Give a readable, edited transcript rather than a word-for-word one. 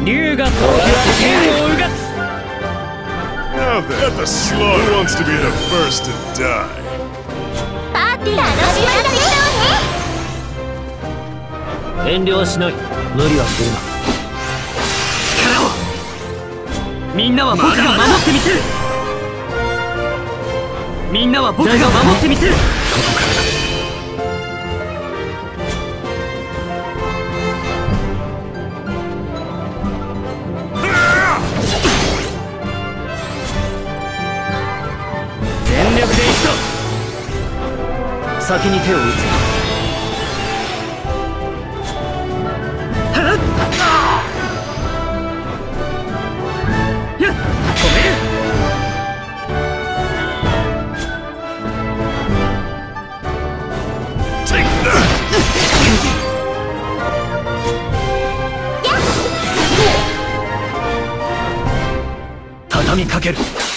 竜がそうは剣をうがつ。 Now then, at the slaughter, who wants to be the first to die? パーティー楽しみだね。 遠慮はしない。無理はするな。力を。みんなは僕が守ってみせる。みんなは僕が守ってみせる。ここからだ。全力でいくぞ。先に手を打つ。畳みかける。